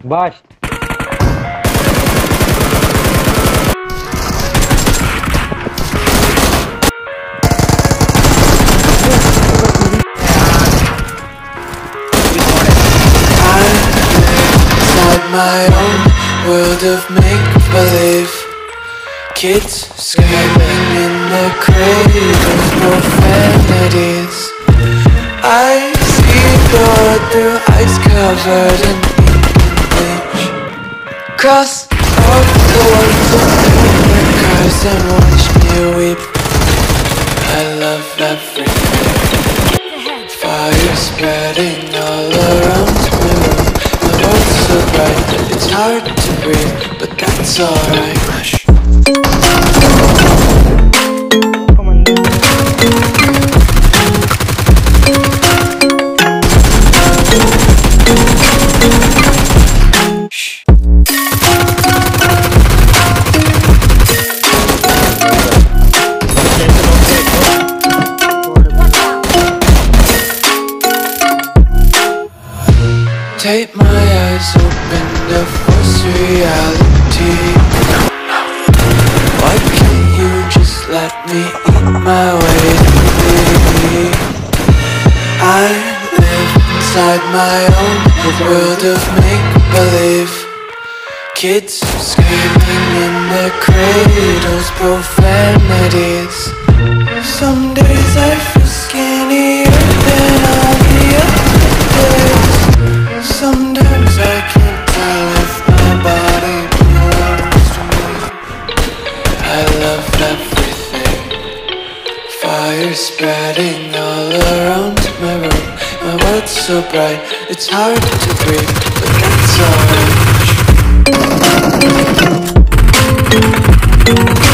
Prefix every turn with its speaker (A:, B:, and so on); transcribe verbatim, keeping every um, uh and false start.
A: Bust.
B: My own world of make-believe. Kids screaming in their cradles, profanities. I see the world through ice covered in bleach. Cross all the ones who their cries and watch me weep. I love everything. Fire spreading all around my room. The world's so bright, it's hard to breathe, but that's alright. Hush. Take my eyes open to force reality. Why can't you just let me eat my way to be? I live inside my own world of make-believe. Kids screaming in their cradles, profanities. Some days I feel skinnier than all the other days. Sometimes I can't tell if my body belongs to me. I love everything. Fire spreading all around my room. My world's so bright, it's hard to breathe, but that's alright.